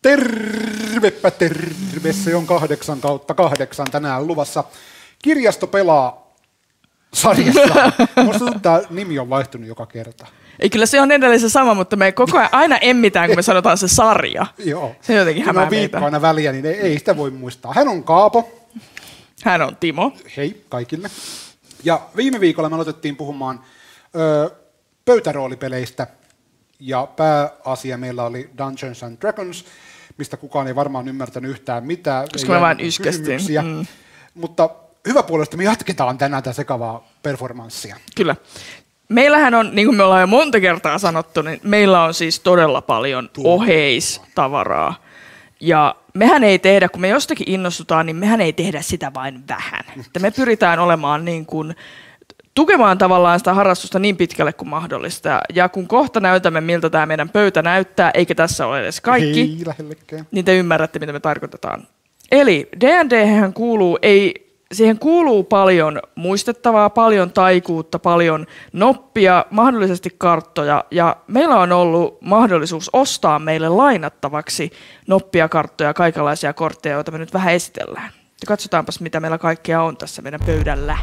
Tervepä terve, se on 8/8 tänään luvassa. Kirjasto pelaa sarjassa. Musta tämä nimi on vaihtunut joka kerta. Ei, kyllä se on edelleen se sama, mutta me koko ajan aina emmitään, kun me sanotaan se sarja. Joo. Se jotenkin hämää meitä. Viikko aina väliä, niin ei sitä voi muistaa. Hän on Kaapo. Hän on Timo. Hei kaikille. Ja viime viikolla me aloitettiin puhumaan pöytäroolipeleistä. Ja pääasia meillä oli Dungeons and Dragons, mistä kukaan ei varmaan ymmärtänyt yhtään mitään. Koska me vain yskästiin. Mutta hyvä puolesta me jatketaan tänään tätä sekavaa performanssia. Kyllä. Meillähän on, niin kuin me ollaan jo monta kertaa sanottu, niin meillä on siis todella paljon oheistavaraa. Ja mehän ei tehdä, kun me jostakin innostutaan, niin mehän ei tehdä sitä vain vähän. Että me pyritään olemaan niin kuin tukemaan tavallaan sitä harrastusta niin pitkälle kuin mahdollista. Ja kun kohta näytämme, miltä tämä meidän pöytä näyttää, eikä tässä ole edes kaikki, niin te ymmärrätte, mitä me tarkoitetaan. Eli D&D:hän kuuluu, siihen kuuluu paljon muistettavaa, paljon taikuutta, paljon noppia, mahdollisesti karttoja. Ja meillä on ollut mahdollisuus ostaa meille lainattavaksi noppia, karttoja, kaikenlaisia kortteja, joita me nyt vähän esitellään. Ja katsotaanpas, mitä meillä kaikkea on tässä meidän pöydällä.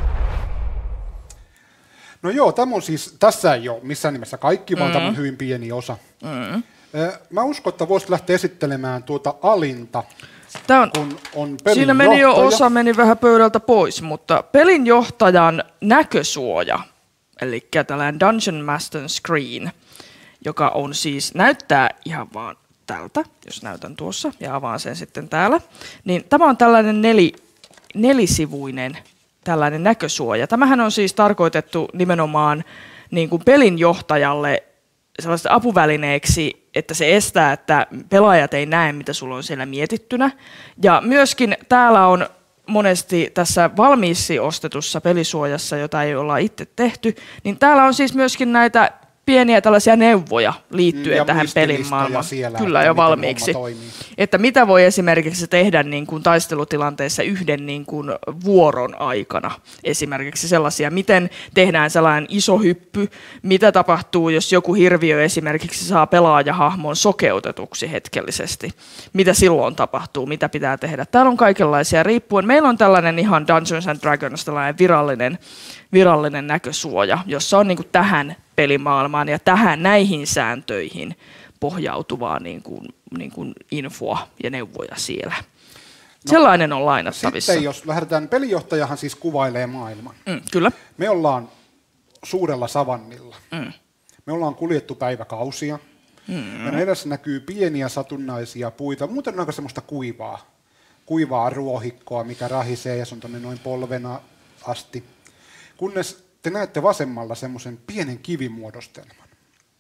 No joo, tämä on siis, tässä ei ole missään nimessä kaikki, vaan tämä on hyvin pieni osa. Mä uskon, että voisit lähteä esittelemään tuota alinta, kun on pelin siinä meni jo osa, meni vähän pöydältä pois, mutta pelinjohtajan näkösuoja, eli tällainen Dungeon Master Screen, joka on siis, näyttää ihan vaan tältä, jos näytän tuossa ja avaan sen sitten täällä, niin tämä on tällainen nelisivuinen tällainen näkösuoja. Tämähän on siis tarkoitettu nimenomaan niin kuin pelinjohtajalle sellaista apuvälineeksi, että se estää, että pelaajat ei näe, mitä sulla on siellä mietittynä. Ja myöskin täällä on monesti tässä valmiiksi ostetussa pelisuojassa, jota ei olla itse tehty, niin täällä on siis myöskin näitä pieniä tällaisia neuvoja liittyen tähän pelin maailmaan. Kyllä jo valmiiksi. Että mitä voi esimerkiksi tehdä niin kuin taistelutilanteessa yhden niin kuin vuoron aikana. Esimerkiksi sellaisia, miten tehdään sellainen iso hyppy, mitä tapahtuu, jos joku hirviö esimerkiksi saa pelaajahahmon sokeutetuksi hetkellisesti. Mitä silloin tapahtuu, mitä pitää tehdä. Täällä on kaikenlaisia riippuen. Meillä on tällainen ihan Dungeons and Dragons, tällainen virallinen näkösuoja, jossa on niin kuin tähän pelimaailmaan ja näihin sääntöihin pohjautuvaa niin kuin infoa ja neuvoja siellä. Sellainen on lainattavissa. Sitten jos lähdetään, pelinjohtajahan siis kuvailee maailman. Kyllä. Me ollaan suurella savannilla. Me ollaan kuljettu päiväkausia. Meidän edessä näkyy pieniä satunnaisia puita. Muuten on aika semmoista kuivaa ruohikkoa, mikä rahisee ja se on tuonne noin polvena asti. Kunnes te näette vasemmalla semmoisen pienen kivimuodostelman.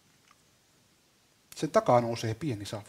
Sen takaa nousee pieni savu.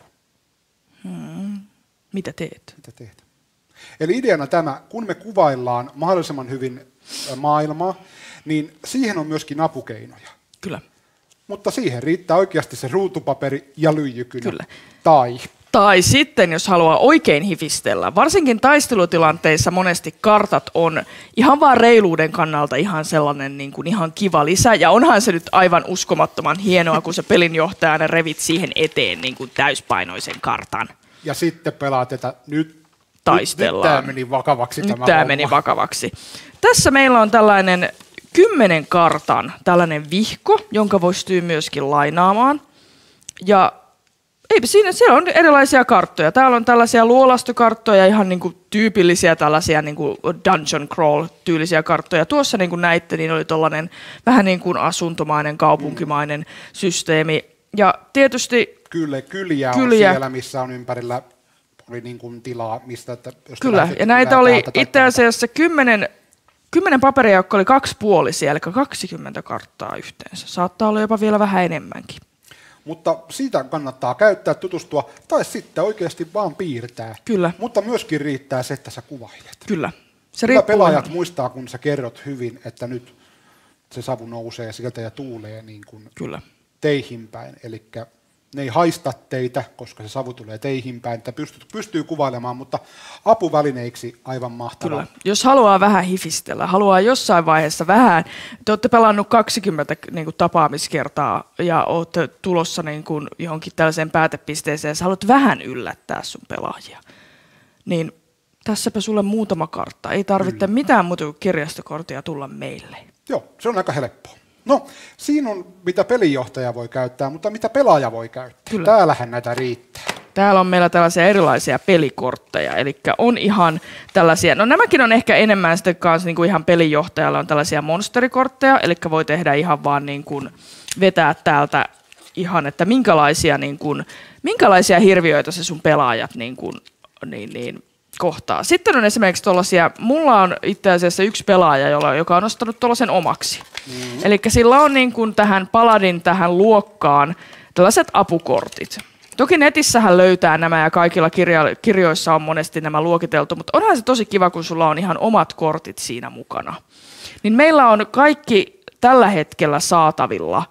Mitä teet? Eli ideana tämä, kun me kuvaillaan mahdollisimman hyvin maailmaa, niin siihen on myöskin apukeinoja. Kyllä. Mutta siihen riittää oikeasti se ruutupaperi ja lyijykynä. Kyllä. Tai sitten, jos haluaa oikein hifistellä, varsinkin taistelutilanteissa monesti kartat on ihan vaan reiluuden kannalta ihan sellainen niin kuin ihan kiva lisä. Ja onhan se nyt aivan uskomattoman hienoa, kun se pelinjohtajana revit siihen eteen niin kuin täyspainoisen kartan. Ja sitten pelaat, että nyt taistellaan. Nyt tämä meni vakavaksi. Nyt tämä meni vakavaksi. Tässä meillä on tällainen 10 kartan tällainen vihko, jonka pystyy myöskin lainaamaan. Ja eipä siinä, siellä on erilaisia karttoja. Täällä on tällaisia luolastokarttoja, ihan niin kuin tyypillisiä tällaisia niin kuin dungeon crawl-tyylisiä karttoja. Tuossa niin kuin näitte, niin oli tollainen vähän niin kuin asuntomainen, kaupunkimainen systeemi. Ja tietysti kyliä on siellä, missä on ympärillä oli niin kuin tilaa, mistä... Kyllä, ja näitä oli itse asiassa 10 paperia, jotka oli 2-puolisia, eli 20 karttaa yhteensä. Saattaa olla jopa vielä vähän enemmänkin. Mutta siitä kannattaa käyttää, tutustua, tai sitten oikeasti vaan piirtää. Kyllä. Mutta myöskin riittää se, että sä kuvailet. Kyllä. Kyllä pelaajat muistaa, kun sä kerrot hyvin, että nyt se savu nousee sieltä ja tuulee niin kuin teihin päin. Eli Ne ei haista teitä, koska se savu tulee teihin päin, että pystyy kuvailemaan, mutta apuvälineiksi aivan mahtavaa. Kyllä. Jos haluaa vähän hifistellä, haluaa jossain vaiheessa vähän, te olette pelannut 20 niin kuin, tapaamiskertaa ja olette tulossa niin kuin, johonkin tällaiseen päätepisteeseen ja sä haluat vähän yllättää sun pelaajia, niin tässäpä sulle muutama kartta. Ei tarvitse mitään muuta kuin kirjastokorttia tulla meille. Joo, se on aika helppoa. No, siinä on mitä pelinjohtaja voi käyttää, mutta mitä pelaaja voi käyttää. Kyllä. Täällähän näitä riittää. Täällä on meillä tällaisia erilaisia pelikortteja, eli on ihan tällaisia, no nämäkin on ehkä enemmän sitten kanssa niin kuin ihan pelinjohtajalla on tällaisia monsterikortteja, eli voi tehdä ihan vaan niin kuin vetää täältä ihan, että minkälaisia hirviöitä se sun pelaajat niin kohtaa. Sitten on esimerkiksi tuollaisia, mulla on itse asiassa yksi pelaaja, joka on nostanut tuollaisen omaksi. Eli sillä on niin kuin tähän Paladin tähän luokkaan tällaiset apukortit. Toki netissähän löytää nämä ja kaikilla kirjoissa on monesti nämä luokiteltu, mutta onhan se tosi kiva, kun sulla on ihan omat kortit siinä mukana. Niin meillä on kaikki tällä hetkellä saatavilla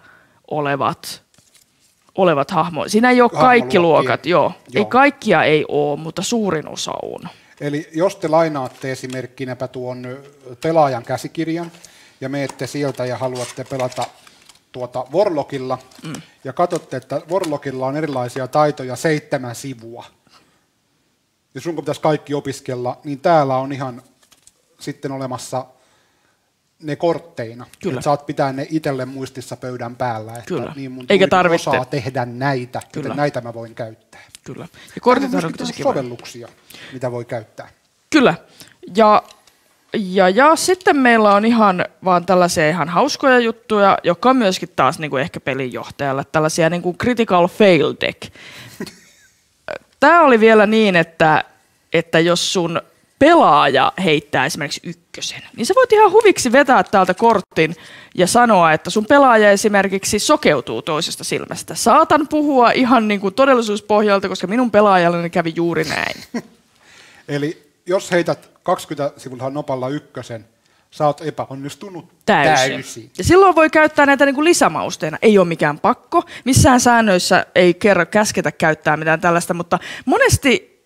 olevat hahmoja. Siinä ei ole kaikki luokat, joo. Ei kaikkia ei ole, mutta suurin osa on. Eli jos te lainaatte esimerkkinäpä tuon pelaajan käsikirjan ja menette sieltä ja haluatte pelata Warlockilla ja katsotte, että Warlockilla on erilaisia taitoja 7 sivua. Ja sun kun pitäisi kaikki opiskella, niin täällä on ihan sitten olemassa ne kortteina. Että saat pitää ne itselle muistissa pöydän päällä. Että Kyllä. Niin mun eikä tarvitse osaa tehdä näitä, joten näitä mä voin käyttää. Kyllä. Ja kortit on tosi kiva. Sovelluksia, mitä voi käyttää. Kyllä. Ja sitten meillä on ihan vaan tällaisia ihan hauskoja juttuja, jotka on myöskin taas niin kuin ehkä pelinjohtajalle tällaisia niin kuin critical fail deck. Tämä oli vielä niin, että jos sun pelaaja heittää esimerkiksi 1, niin sä voit ihan huviksi vetää täältä kortin ja sanoa, että sun pelaaja esimerkiksi sokeutuu toisesta silmästä. Saatan puhua ihan niin kuin todellisuuspohjalta, koska minun pelaajalleni kävi juuri näin. Eli jos heität 20 sivulla nopalla 1, sä oot epäonnistunut täysin. Ja silloin voi käyttää näitä niin kuin lisämausteina. Ei ole mikään pakko. Missään säännöissä ei käsketä käyttää mitään tällaista, mutta monesti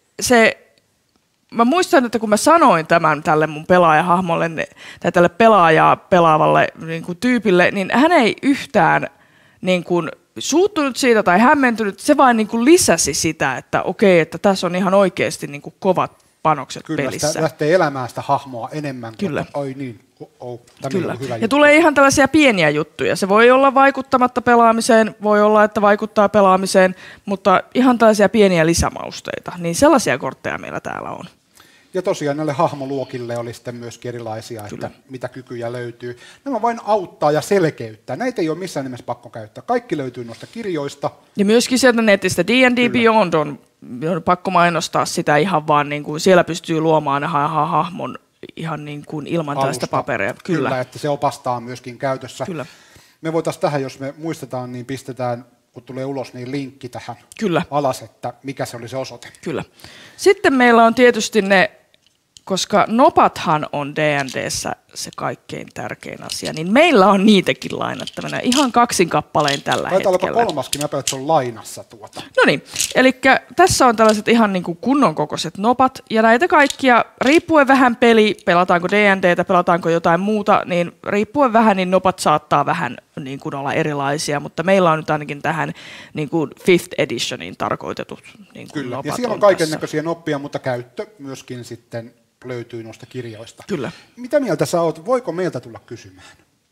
mä muistan, että kun mä sanoin tämän tälle mun pelaajahahmolle tai tälle pelaajaa pelaavalle niin kuin tyypille, niin hän ei yhtään niin kuin suuttunut siitä tai hämmentynyt. Se vain niin kuin lisäsi sitä, että okei, että tässä on ihan oikeasti niin kuin kovat panokset pelissä. Kyllä, lähtee elämään sitä hahmoa enemmän. Kyllä. Ai niin, Kyllä. Hyvä ja juttu. tulee ihan tällaisia pieniä juttuja. Se voi olla vaikuttamatta pelaamiseen, voi olla, että vaikuttaa pelaamiseen, mutta ihan tällaisia pieniä lisämausteita. Niin sellaisia kortteja meillä täällä on. Ja tosiaan näille hahmoluokille oli sitten myöskin erilaisia, että mitä kykyjä löytyy. Nämä vain auttaa ja selkeyttää. Näitä ei ole missään nimessä pakko käyttää. Kaikki löytyy noista kirjoista. Ja myöskin sieltä netistä D&D Beyond on pakko mainostaa sitä ihan vaan, niin kuin siellä pystyy luomaan hahmon ihan niin kuin ilman tällaista paperia. Kyllä, että se opastaa myöskin käytössä. Kyllä. Me voitaisiin tähän, jos me muistetaan, niin pistetään, kun tulee ulos, niin linkki tähän alas, että mikä se oli se osoite. Kyllä. Sitten meillä on tietysti ne, koska nopathan on D&D:ssä se kaikkein tärkein asia, niin meillä on niitäkin lainattavana ihan 2 kappaleen tällä hetkellä. Taitaa olla 3, mä pelät on lainassa tuota. No niin, eli tässä on tällaiset ihan niin kuin kunnon kokoiset nopat, ja näitä kaikkia, riippuen vähän pelataanko D&Dtä, pelataanko jotain muuta, niin riippuen vähän, niin nopat saattaa vähän niin kuin olla erilaisia, mutta meillä on nyt ainakin tähän niin kuin 5th editioniin tarkoitetut niin kuin Kyllä, nopat. ja siellä on kaiken näköisiä noppia, mutta käyttö myöskin sitten löytyy noista kirjoista. Kyllä. Mitä mieltä sä oot? Voiko meiltä tulla kysymään?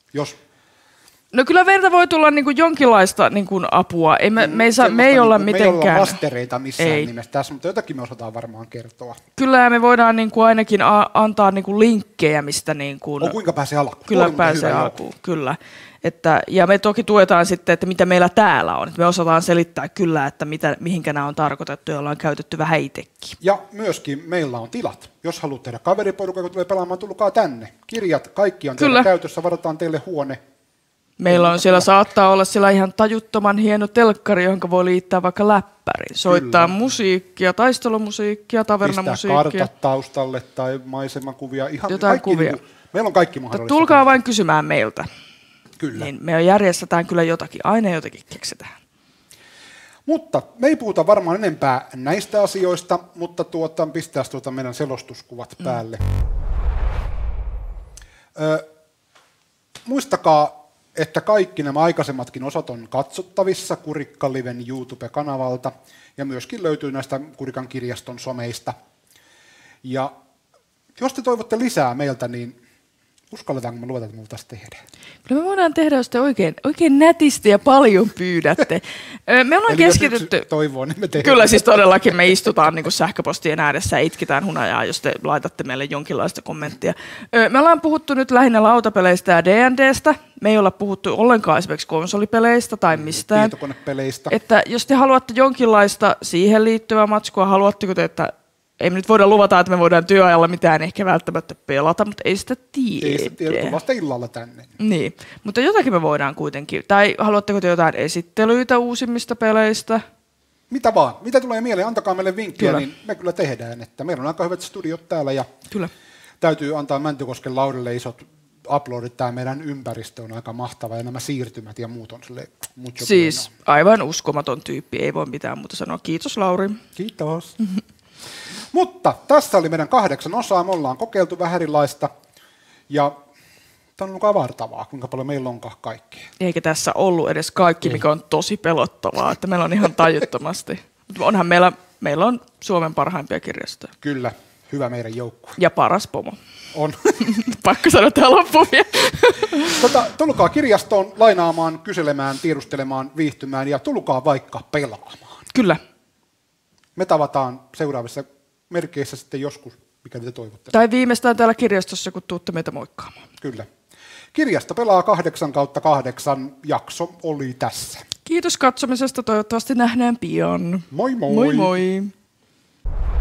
No kyllä meiltä voi tulla niin kuin jonkinlaista niin kuin apua. Me ei olla mitenkään. Me ei olla vastereita missään nimessä tässä, mutta jotakin me osataan varmaan kertoa. Kyllä me voidaan niin kuin ainakin antaa niin kuin linkkejä, mistä niin kuin. Kuinka pääsee alkuun? Kyllä pääsee alkuun, kyllä. Ja me toki tuetaan sitten, että mitä meillä täällä on. Me osataan selittää kyllä, että mihinkä nämä on tarkoitettu, joilla on käytetty vähän itsekin. Ja myöskin meillä on tilat. Jos haluat tehdä kaveriporukkaa, kun tulee pelaamaan, tulkaa tänne. Kirjat, kaikki on teillä käytössä, varataan teille huone. Meillä on siellä, saattaa olla siellä ihan tajuttoman hieno telkkari, johon voi liittää vaikka läppärin. Soittaa musiikkia, taistelumusiikkia, tavernamusiikkia. Pistää kartat taustalle tai maisemakuvia. Ihan jotain kuvia. Meillä on kaikki mahdollista. Tulkaa vain kysymään meiltä. Kyllä. Niin me järjestetään kyllä jotakin, aina jotakin keksitään. Mutta me ei puhuta varmaan enempää näistä asioista, mutta pistää meidän selostuskuvat päälle. Muistakaa, että kaikki nämä aikaisemmatkin osat on katsottavissa Kurikka Liven YouTube-kanavalta ja myöskin löytyy näistä Kurikan kirjaston someista. Ja jos te toivotte lisää meiltä, niin uskalletaanko me luvata, että me voitaisiin tehdä? Kyllä me voidaan tehdä, jos te oikein nätisti ja paljon pyydätte. Me ollaan keskitytty... toivoo, niin me tehdään. Kyllä siis todellakin me istutaan niin kuin sähköpostien ääressä ja itkitään hunajaa, jos te laitatte meille jonkinlaista kommenttia. Me ollaan puhuttu nyt lähinnä lautapeleistä ja D&Dstä. Me ei olla puhuttu ollenkaan esimerkiksi konsolipeleistä tai mistään. Tietokonepeleistä. Että jos te haluatte jonkinlaista siihen liittyvää matskua, haluatteko te, että ei me nyt voida luvata, että me voidaan työajalla mitään ehkä välttämättä pelata, mutta ei sitä tiedä. Ei sitä tiedä, kun vasta illalla tänne. Niin, mutta jotakin me voidaan kuitenkin. Tai haluatteko te jotain esittelyitä uusimmista peleistä? Mitä vaan. Mitä tulee mieleen, antakaa meille vinkkiä, Kyllä. niin me kyllä tehdään. Että meillä on aika hyvät studiot täällä ja Kyllä. täytyy antaa Mäntykosken Laurille isot uploadit. Tämä meidän ympäristö on aika mahtava ja nämä siirtymät ja muut on silleen mucho Siis bueno. aivan uskomaton tyyppi, ei voi mitään muuta sanoa. Kiitos Lauri. Kiitos. Mutta tässä oli meidän 8 osaa, me ollaan kokeiltu vähän erilaista ja tämä on ollut avartavaa, kuinka paljon meillä onkaan kaikkea. Eikä tässä ollut edes kaikki, mikä on tosi pelottavaa, että meillä on ihan tajuttomasti. Mutta onhan meillä on Suomen parhaimpia kirjastoja. Kyllä, hyvä meidän joukkue. Ja paras pomo. On. Pakko sanoa tähän loppuun vielä. Tulkaa kirjastoon lainaamaan, kyselemään, tiedustelemaan, viihtymään ja tulkaa vaikka pelaamaan. Kyllä. Me tavataan seuraavissa merkeissä sitten joskus, mikä te toivotte. Tai viimeistään täällä kirjastossa, kun tuutte meitä moikkaamaan. Kyllä. Kirjasto pelaa 8/8 jakso oli tässä. Kiitos katsomisesta, toivottavasti nähdään pian. Moi moi! Moi moi!